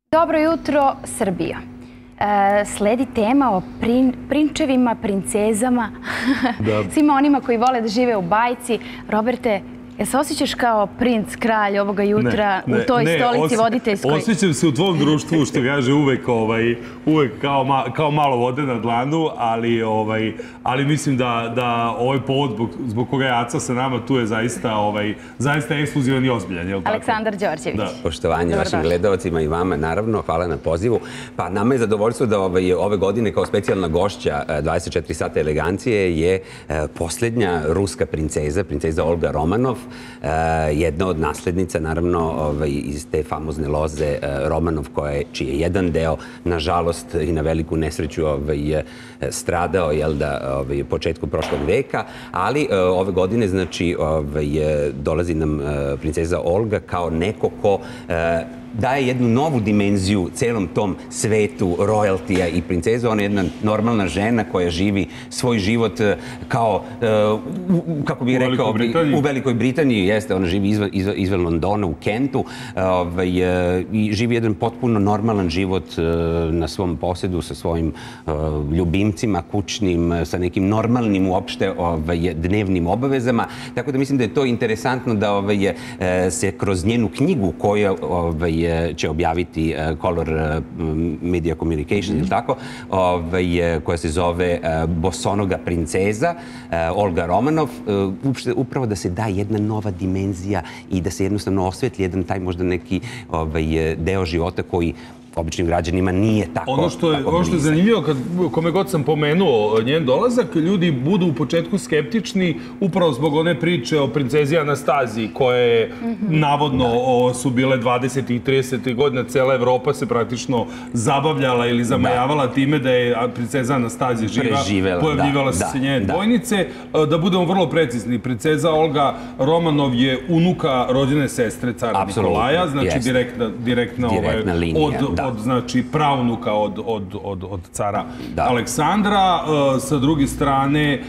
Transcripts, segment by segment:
Dobro jutro, Srbija. Sledi tema o prinčevima, princezama, svima onima koji vole da žive u bajci. Roberte, jel se osjećaš kao princ, kralj ovoga jutra u toj stolici voditeljskoj? Osjećam se u tvom društvu, što kaže, uvek kao malo vode na dlanu, ali mislim da ovaj povod zbog koga je Aca sa nama tu je zaista ekskluzivan i ozbiljan. Aleksandar Đorđević. Poštovanje vašim gledalcima i vama, naravno. Hvala na pozivu. Pa nama je zadovoljstvo da ove godine kao specijalna gošća 24 sata elegancije je posljednja ruska princeza Olga Romanov, jedna od naslednica, naravno, iz te famozne loze Romanov, čiji je jedan deo, nažalost i na veliku nesreću, stradao početkom prošlog veka, ali ove godine, znači, dolazi nam princeza Olga kao neko ko daje jednu novu dimenziju celom tom svetu royaltija i princeza. Ona je jedna normalna žena koja živi svoj život kao, kako bih rekao, u Velikoj Britaniji. Jeste, ona živi izvan Londona, u Kentu, i živi jedan potpuno normalan život na svom posedu, sa svojim ljubimcima, kućnim, sa nekim normalnim uopšte dnevnim obavezama. Tako da mislim da je to interesantno da se kroz njenu knjigu koju će objaviti Color Media Communication, ili tako, koja se zove Bosonoga princeza, Olga Romanov, upravo da se da jedna nova dimenzija i da se jednostavno osvetli jedan taj možda neki deo života koji običnim građanima nije tako blizu. Ono što je zanimljivo, kome god sam pomenuo njen dolazak, ljudi budu u početku skeptični upravo zbog one priče o princezi Anastaziji, koje navodno su bile 20. i 30. godina. Cela Evropa se praktično zabavljala ili zamajavala time da je princeza Anastazija živa, pojavljivala se njene dvojnice. Da budemo vrlo precizni, princeza Olga Romanov je unuka rođene sestre cara Nikolaja, znači direktna znači praunuka od cara Aleksandra. Sa druge strane,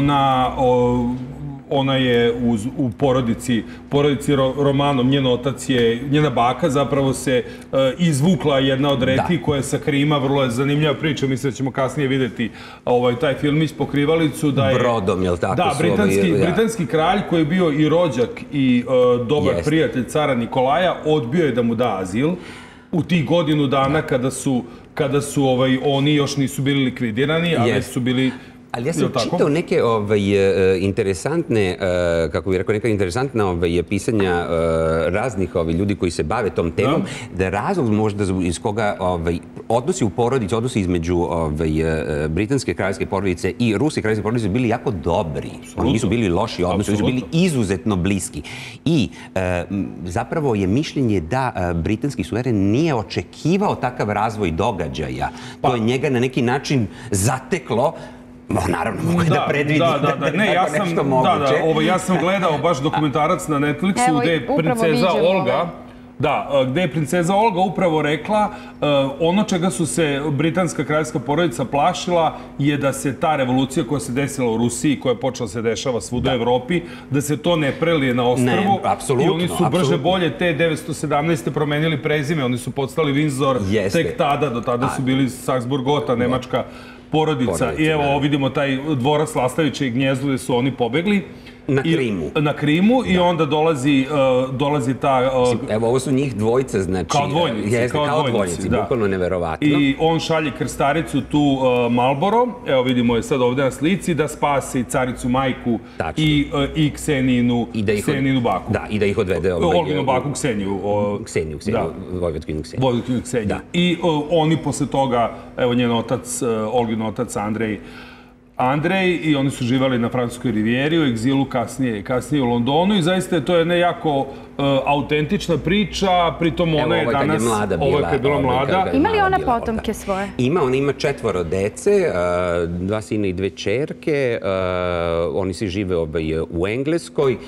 ona je u porodici Romanov, njen otac je, njena baka zapravo se izvukla, jedna od retkih koja je sa Krima. Vrlo je zanimljiva priča, mislim da ćemo kasnije vidjeti taj filmić, pokrivalicu. Brodom, jel tako? Da, britanski kralj koji je bio i rođak i dobar prijatelj cara Nikolaja odbio je da mu da azil u tih godinu dana kada su oni još nisu bili likvidirani, a već su bili... Ali ja sam čitao neke interesantne, kako bih rekao, neka interesantna pisanja raznih ljudi koji se bave tom temom, da je razlog možda iz koga odnosi u porodici, odnosi između britanske kraljevske porodice i ruske kraljevske porodice bili jako dobri. Oni nisu bili loši odnosi, oni su bili izuzetno bliski. I zapravo je mišljenje da britanski suveren nije očekivao takav razvoj događaja. To je njega na neki način zateklo. Naravno, mogu da predvidi da tako nešto moguće. Ja sam gledao baš dokumentarac na Netflixu gde je princeza Olga... Da, gde je princeza Olga upravo rekla ono čega su se britanska kraljevska porodica plašila je da se ta revolucija koja se desila u Rusiji, koja je počela se dešava svuda u Evropi, da se to ne prelije na ostrvu. I oni su brže bolje te 917. promenili prezime, oni su postali Windsor tek tada, do tada su bili Saksburg-Gotha, nemačka porodica. I evo vidimo taj dvorac Lastavića i Gnjezdo gde su oni pobegli. Na Krimu i onda dolazi ta... Evo, ovo su njih dvojica, znači... Kao dvojnici, bukvalno neverovatno. I on šalje krstaricu tu Marlboro, evo vidimo je sad ovdje na slici, da spasi caricu majku i Ksenijinu baku. Da, i da ih odvede... Olginu baku Kseniju. Kseniju, Vojvodkinu Kseniju. Vojvodkinu Kseniju. I oni posle toga, evo njen otac, Olgin otac Andrej, i oni su živali na Francuskoj rivijeri, u egzilu, kasnije u Londonu, i zaista to je jedna jako autentična priča, pritom ona je danas... Ovo je kad je bila mlada. Ima li ona potomke svoje? Ima, ona ima 4 dece, 2 sina i 2 ćerke, oni svi žive u Engleskoj.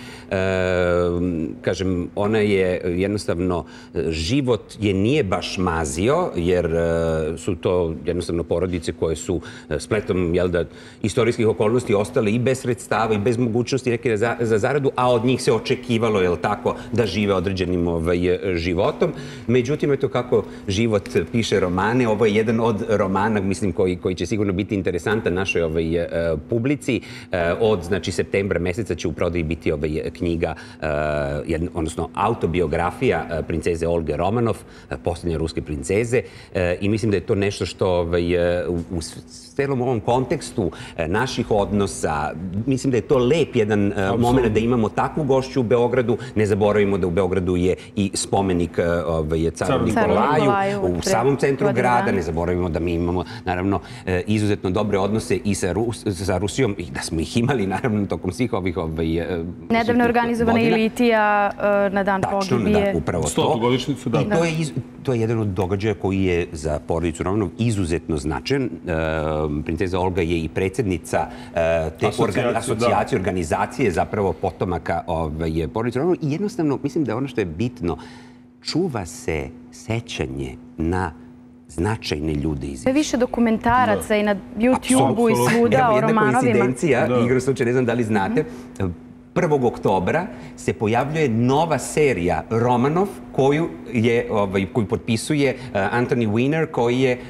Kažem, ona je jednostavno, život je nije baš mazio, jer su to jednostavno porodice koje su spletom, jel da, istorijskih okolnosti ostale i bez sredstava i bez mogućnosti neke za zaradu, a od njih se očekivalo, jel tako, da žive određenim životom. Međutim, eto kako život piše romane, ovo je jedan od romana, mislim, koji će sigurno biti interesantan našoj publici. Od, znači, septembra meseca će u prodaji biti knjiga, odnosno autobiografija princeze Olge Romanov, posljednje ruske princeze. I mislim da je to nešto što u celom ovom kontekstu naših odnosa, mislim da je to lep jedan moment da imamo takvu gošću u Beogradu. Ne zaboravimo da u Beogradu je i spomenik caru Nikolaju u samom centru grada. Ne zaboravimo da mi imamo, naravno, izuzetno dobre odnose i sa Rusijom i da smo ih imali, naravno, tokom svih ovih godina. Nedavno je organizovana i litija na dan pogibije. Tačno, da, upravo to. 100. godišnjicu, da. To je jedan od događaja koji je za porodicu Romanov izuzetno značajan. Princeza Olga je i predsjednica te asocijacije, organizacije, zapravo potomaka porodice Romanov. I jednostavno, mislim da ono što je bitno, čuva se sećanje na značajne ljude iz sve više dokumentaraca i na YouTube-u i svuda o Romanovima. Evo jedna koincidencija, igru slučaj, ne znam da li znate, 1. oktobra se pojavljuje nova serija Romanov koju potpisuje Anthony Weiner, koji je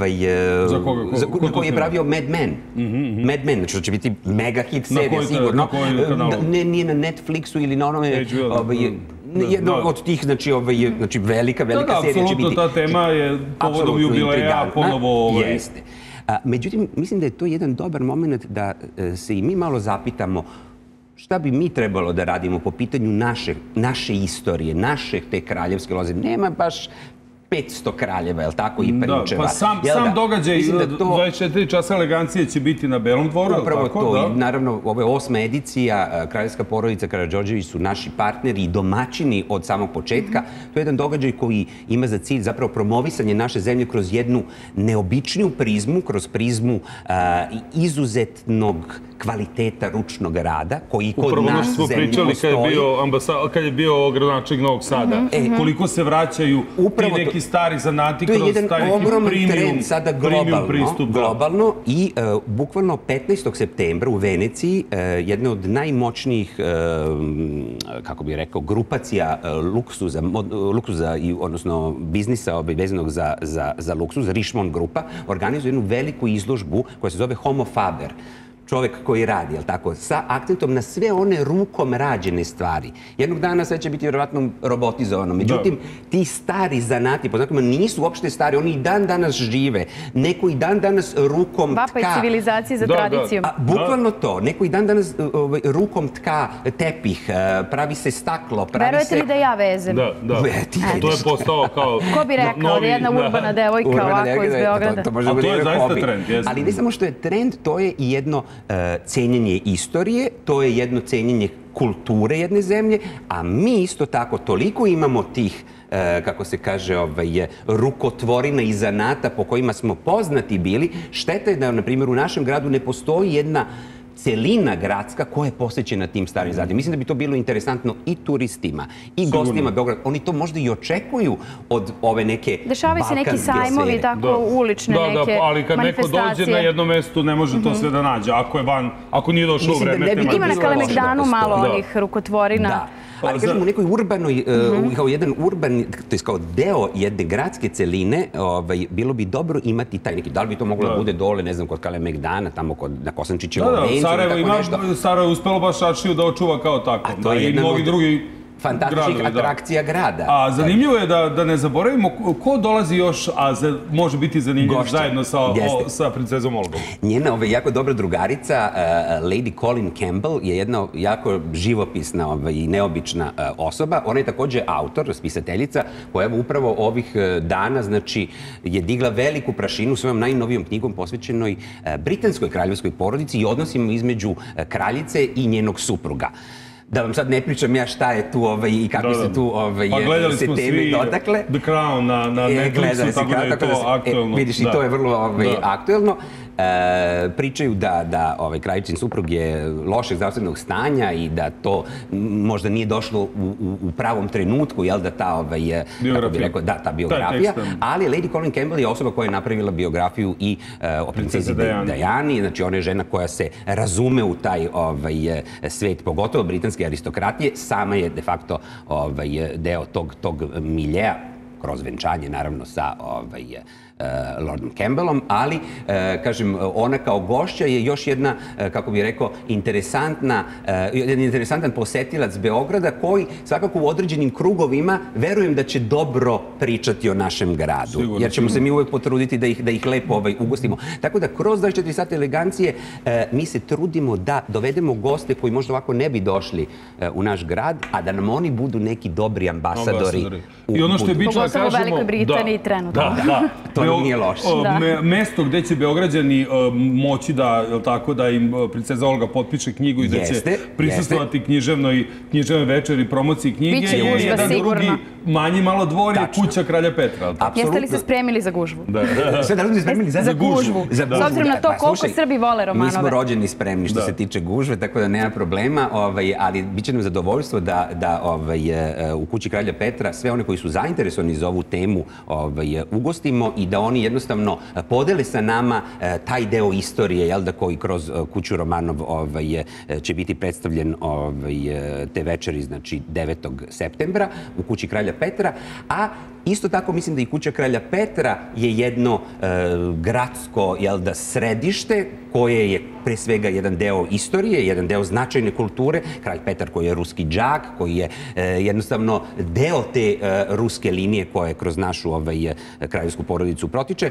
koji je pravio Mad Men. Mad Men, znači to će biti mega hit serija sigurno. Nije na Netflixu ili na onome jedno od tih, znači velika serija će biti. Apsolutno, ta tema je povodom jubileja ponovo. Jeste. Međutim, mislim da je to jedan dobar moment da se i mi malo zapitamo šta bi mi trebalo da radimo po pitanju naše istorije, naše te kraljevske loze. Nema baš 500 kraljeva, je li tako, i prinčeva. Pa sam događaj 24 časa elegancije će biti na Belom dvoru, je li tako? Upravo to. I naravno, ovo je 8. edicija. Kraljevska porodica Karađorđević su naši partneri i domaćini od samog početka. To je jedan događaj koji ima za cilj zapravo promovisanje naše zemlje kroz jednu neobičniju prizmu, kroz prizmu izuzetnog kvaliteta ručnog rada, koji kod nas zemlje postoji. Upravo pričali kad je bio gradonačelnik Novog Sada. Koliko se vraćaju ti neki stari zanati kroz taj neki To je jedan ogroman trend sada globalno i bukvalno 15. septembra u Veneciji jedna od najmoćnijih, kako bih rekao, grupacija luksuza, odnosno biznisa vezanog za luksuz, Richemont grupa, organizuje jednu veliku izložbu koja se zove Homo Faber. Čovek koji radi, jel tako, sa akcentom na sve one rukom rađene stvari. Jednog dana sve će biti vjerovatno robotizovano. Međutim, ti stari zanati, po znakama, nisu uopšte stari, oni i dan danas žive. Neko i dan danas rukom tka. Vapa i civilizacije za tradicijom. Bukvalno to. Neko i dan danas rukom tka tepih, pravi se staklo, pravi se... Verujete li da ja vezem? Da. To je postao kao... Ko bi rekao da jedna urbana devojka ovako iz Beograda? A to je zaista trend, jesno. Ali ne samo što je trend, to je i jedno cenjenje istorije, to je jedno cenjenje kulture jedne zemlje, a mi isto tako toliko imamo tih, kako se kaže, rukotvorina i zanata po kojima smo poznati bili. Šteta je da, na primjer, u našem gradu ne postoji jedna celina gradska koja je posvećena tim starim zanatima. Mislim da bi to bilo interesantno i turistima i gostima Beograda. Oni to možda i očekuju od ove neke balkanske dešavaju se neki sajmovi, tako ulične neke manifestacije. Da, ali kad neko dođe na jedno mesto ne može to sve da nađe. Ako nije došlo u vreme. Ima na Kalemegdanu malo onih rukotvorina. Ali kažem, u nekoj urbanoj, kao jedan urban, to je kao deo jedne gradske celine, bilo bi dobro imati taj neki, da li bi to moglo da bude dole, ne znam, kod Kalemegdana, tamo na Kosančićevom vencu, tako nešto. Sarajevo je uspelo baš Šačiju da očuva kao tako. A to je jedna od fantastičnih atrakcija grada. A zanimljivo je da ne zaboravimo ko dolazi još, a može biti zanimljiv zajedno sa princezom Olgom. Njena jako dobra drugarica, Lady Colin Campbell, je jedna jako živopisna i neobična osoba. Ona je također autor, spisateljica, koja upravo ovih dana je digla veliku prašinu svojom najnovijom knjigom posvećenoj britanskoj kraljevskoj porodici i odnosima između kraljice i njenog supruga. Da vam sad ne pričam ja šta je tu i kako se tu se teme dotakle. The Crown na Netflixu, tako da je to aktuelno. Vidiš, i to je vrlo aktuelno. pričaju da kraljičin suprug je lošeg zdravstvenog stanja i da to možda nije došlo u pravom trenutku, jel da ta biografija, ali Lady Colin Campbell je osoba koja je napravila biografiju i o princezi Diani, znači ona je žena koja se razume u taj svet, pogotovo britanske aristokratije, sama je de facto deo tog miljeja, kroz venčanje, naravno, sa Lordom Campbellom, ali, kažem, ona kao gošća je još jedna, kako bih rekao, interesantan posetilac Beograda koji svakako u određenim krugovima verujem da će dobro pričati o našem gradu. Jer ćemo se mi uvek potruditi da ih lepo ugostimo. Tako da kroz 24 sata elegancije mi se trudimo da dovedemo goste koji možda ovako ne bi došli u naš grad, a da nam oni budu neki dobri ambasadori. I ono što je bično da kažemo... Pogotovo u Velikoj Britaniji trenutno. To nije loše. Mesto gde će Beograđani moći da im princeza Olga potpiše knjigu i da će prisustvovati književnoj večeri, promociji knjige je jedan drugi manji malo dvor je kuća kralja Petra. Jeste li se spremili za gužvu? Sve da li ste spremili za gužvu? S obzirom na to koliko Srbi vole romanove. Mi smo rođeni spremni što se tiče gužve, tako da nema problema, ali bit će nam zadovoljstvo da u kući kralja Petra sve one koji su zainteresovani za ovu temu ugostimo i da oni jednostavno podele sa nama taj deo istorije, jel da, koji kroz kuću Romanov će biti predstavljen te večeri, znači 9. septembra u kući kralja Petra, a isto tako mislim da i kuća kralja Petra je jedno gradsko, jel da, središte koje je pre svega jedan deo istorije, jedan deo značajne kulture. Kralj Petar koji je ruski đak, koji je jednostavno deo te ruske linije koja je kroz našu kraljevsku porodicu protiče.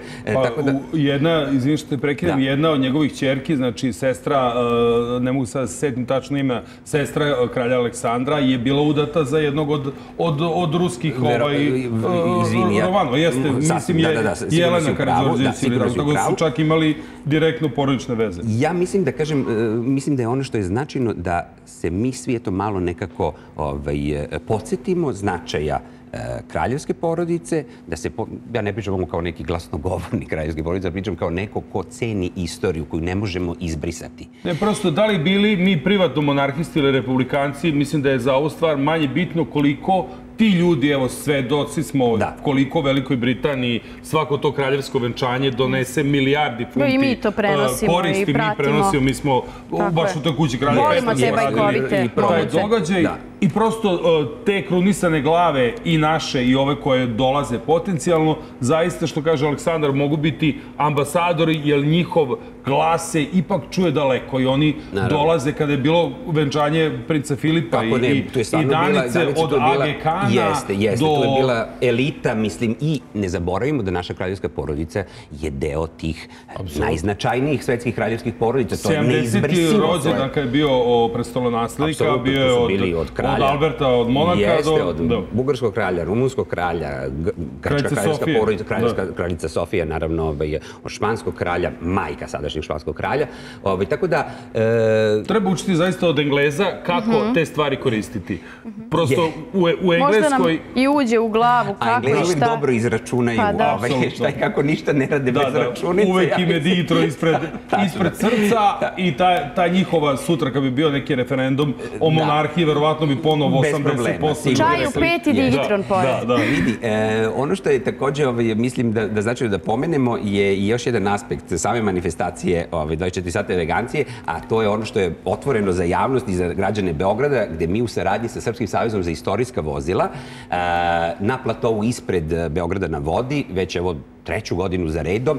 Izvini što te prekidam, jedna od njegovih ćerki, znači sestra, ne mogu sad setim tačno ime, sestra kralja Aleksandra je bila udata za jednog od ruskih romanova. Jeste, mislim je Jelena Karađorđević, tako da su čak imali direktno porodične veze. Ja mislim da kažem, mislim da je ono što je značajno da se mi svi eto malo nekako podsjetimo značaja kraljevske porodice, da se, ja ne pričam kao neki glasnogovornik kraljevske porodice, pričam kao neko ko ceni istoriju koju ne možemo izbrisati. Ne, prosto, da li bili mi privatno monarhisti ili republikanci, mislim da je za ovu stvar manje bitno koliko ti ljudi, evo, svedoci smo koliko u Velikoj Britaniji svako to kraljevsko venčanje donese milijardi funti. I mi to prenosimo i pratimo. Mi smo baš u toj kući kralja Volimo te bajkovite događaj. I prosto te krunisane glave i naše i ove koje dolaze potencijalno, zaista, što kaže Aleksandar, mogu biti ambasadori, jer njihov glas se ipak čuje daleko i oni dolaze kada je bilo venčanje princa Filipa i Danice od Agekana. Jeste, to je bila elita, mislim, i ne zaboravimo da naša kraljevska porodica je deo tih najznačajnijih svetskih kraljevskih porodica. To je neizbrisivo. 70. rođendan kad je bio prestolonaslednika, bio je od Alberta, od Monaka do... Jeste, od bugarskog kralja, rumunskog kralja, grčka kraljevska porodica, kraljica Sofija, naravno, od španskog kralja, majka sadašnjeg španskog kralja. Tako da... Treba učiti zaista od Engleza kako te stvari koristiti. Prosto u Engleskoj... Možda nam i uđe u glavu kako i šta... A Englezi uvijek dobro izračunaju šta i kako ništa ne rade bez računice. Uvek im je ditro ispred srca i ta njihova sutra kad bi bio neki referendum o monarhiji, verovatno bi ponovo 80%. Čaj u 5 i digitron pored. Vidi, ono što je također, mislim da znači da pomenemo je još jedan aspekt same manifestacije 24 sata elegancije, a to je ono što je otvoreno za javnost i za građane Beograda, gde mi u saradnji sa Srpskim savezom za istorijska vozila na platovu ispred Beograda na vodi, već evo 3. godinu za redom.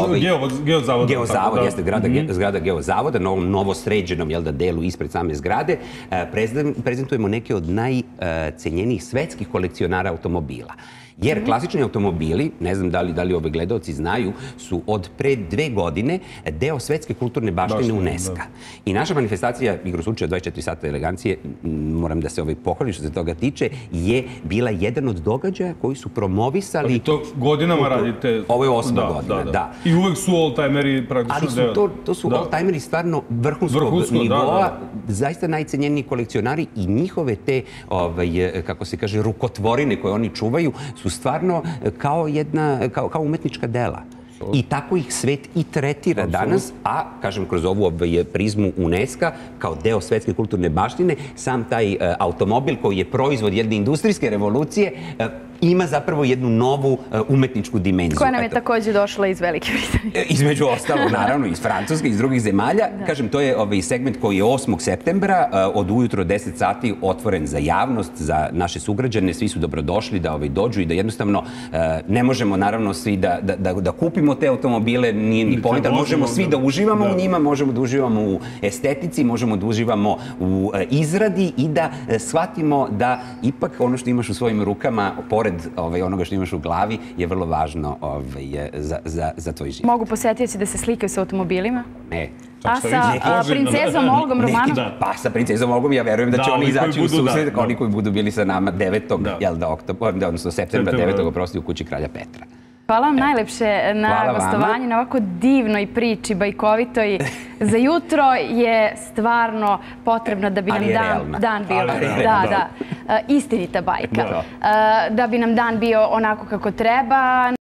Geozavod, jeste zgrada Geozavoda, na ovom novo sređenom delu ispred same zgrade, prezentujemo neke od najcenjenijih svetskih kolekcionara automobila. Jer klasični automobili, ne znam da li ove gledalci znaju, su od pre 2 godine deo svetske kulturne baštine UNESCO-a. I naša manifestacija, igru slučaja 24 sata elegancije, moram da se pohvalim što se toga tiče, je bila jedan od događaja koji su promovisali... To godinama radite... Ovo je 8. godina, da. I uvek su all-timeri praktično... Ali to su all-timeri stvarno vrhunskog nivoa, zaista najcenjeniji kolekcionari i njihove te, kako se kaže, rukotvorine koje oni čuvaju su stvarno kao umetnička dela. I tako ih svet i tretira danas, a, kažem, kroz ovu prizmu UNESCO kao deo svetske kulturne baštine, sam taj automobil koji je proizvod jedne industrijske revolucije ima zapravo jednu novu umetničku dimenziju. Koja nam je također došla iz Velike Britanije. Između ostalog, naravno, iz Francuske, iz drugih zemalja. Kažem, to je segment koji je 8. septembra od ujutro 10 sati otvoren za javnost, za naše sugrađane. Svi su dobrodošli da dođu i da jednostavno ne možemo, naravno, svi da kupimo te automobile, nije ni point, ali možemo svi da uživamo u njima, možemo da uživamo u estetici, možemo da uživamo u izradi i da shvatimo da ipak ono što imaš u svojim rukama, pored onoga što imaš u glavi, je vrlo važno za tvoj život. Mogu posetioci da se slikaju sa automobilima? Ne. A sa princezom Olgom Romanom? Pa sa princezom Olgom, ja verujem da će oni izaći u susret, oni koji budu bili sa nama 9. odnosno septembra 9. oprosti u kući kralja Petra. Hvala vam najlepše na gostovanju, na ovako divnoj priči, bajkovitoj. Za jutro je stvarno potrebno da bi nam dan bio... Da, istinita bajka. Da bi nam dan bio onako kako treba.